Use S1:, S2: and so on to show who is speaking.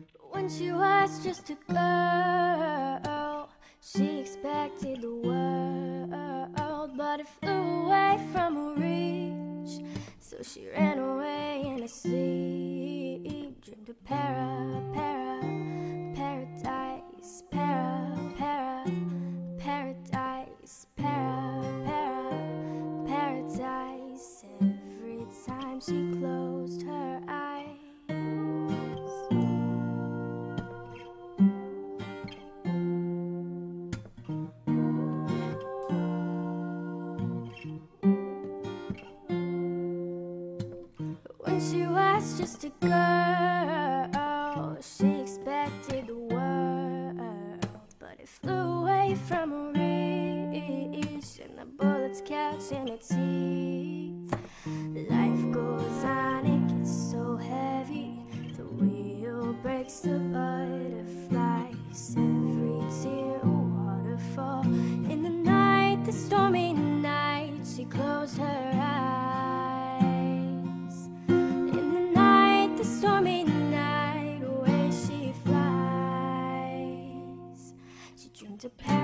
S1: When she was just a girl, she expected the world, but it flew away from her reach. So she ran away in her sleep, dreamed of paradise, paradise, paradise. Every time she closed her eyes. When she was just a girl, she expected the world, but it flew away from her reach, and the bullets catching her teeth. Life goes on, it gets so heavy, the wheel breaks the butterflies. Every tear a waterfall. In the night, the stormy night, she closed her eyes. In the night, the stormy night, away she flies. She dreamed of